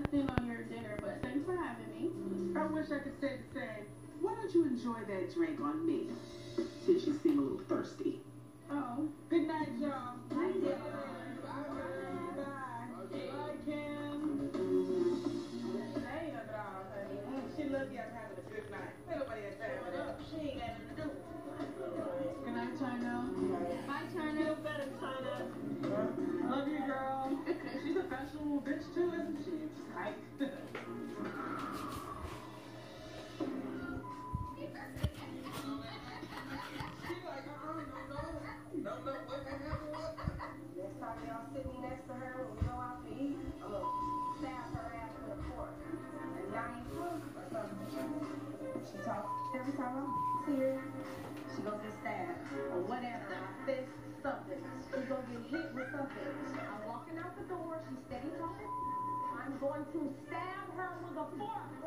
nothing on your dinner, but thanks for having me. I wish I could say the same. Why don't you enjoy that drink on me, since you seem a little thirsty? Oh. Good night, y'all. Night, y'all. Bye. Bye, Kim. That ain't nothing at all, honey. She loves y'all having a good night. Ain't nobody has time for that. She ain't got nothing to do. Good night, China. Bye, China. Feel better, China. Love you, girl. She's a fashionable bitch, too, isn't she? She's hype. Next time y'all sit me next to her when we go out to eat, I'm gonna stab her ass with a fork. A 9-foot or something. She talks every time I see her. She gonna get stabbed or whatever. I fist something. She's gonna get hit with something. I'm walking out the door. She's steady talking. I'm going to stab her with a fork.